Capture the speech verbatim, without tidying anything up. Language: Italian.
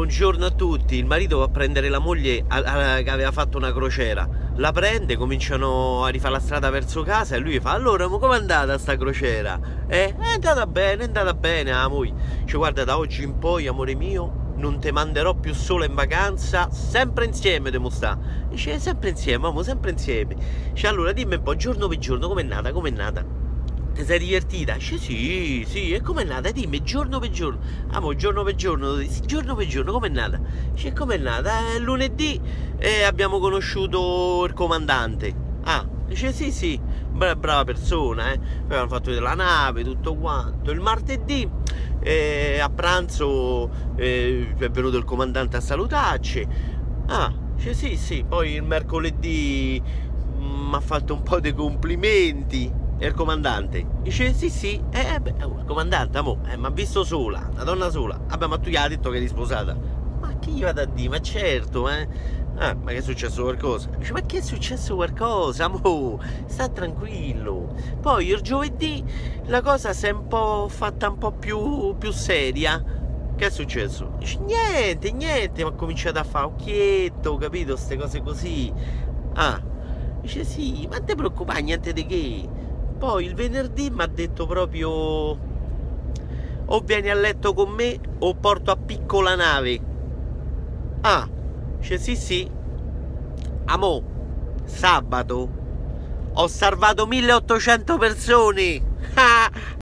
buongiorno a tutti. Il marito va a prendere la moglie a, a, che aveva fatto una crociera. La prende, cominciano a rifare la strada verso casa e lui fa: allora, ma com'è andata sta crociera? Eh, è andata bene, è andata bene, ah, moglie. Cioè, guarda, da oggi in poi, amore mio, non te manderò più sola in vacanza, sempre insieme te sta. Dice, sempre insieme, amo, sempre insieme. Cioè, allora dimmi un po', giorno per giorno, com'è nata, com'è nata? Ti sei divertita? Dice, sì, sì, e com'è nata? Dimmi, giorno per giorno. Amo, giorno per giorno, sì, giorno per giorno, com'è nata? Dice, com'è nata? Eh, lunedì eh, abbiamo conosciuto il comandante. Ah, dice, sì, sì, brava, brava persona, eh. Poi abbiamo fatto vedere la nave, tutto quanto. Il martedì eh, a pranzo eh, è venuto il comandante a salutarci. Ah, dice, sì, sì, poi il mercoledì mi ha fatto un po' di complimenti. E il comandante dice sì sì, eh beh, il comandante, amo, eh, mi ha visto sola, una donna sola. Vabbè, ma tu gli hai detto che eri sposata? Ma che gli vado a dire? Ma certo, eh. Ah, ma che è successo qualcosa? Dice, ma che è successo qualcosa, amo? Sta tranquillo. Poi il giovedì la cosa si è un po' fatta un po' più, più seria. Che è successo? Dice, niente, niente, ma ho cominciato a fare occhietto, capito? Queste cose così. Ah, dice sì, ma non ti preoccupare, niente di che. Poi il venerdì mi ha detto proprio: o vieni a letto con me o porto a picco la nave. Ah, dice sì sì. Amo, sabato ho salvato milleottocento persone.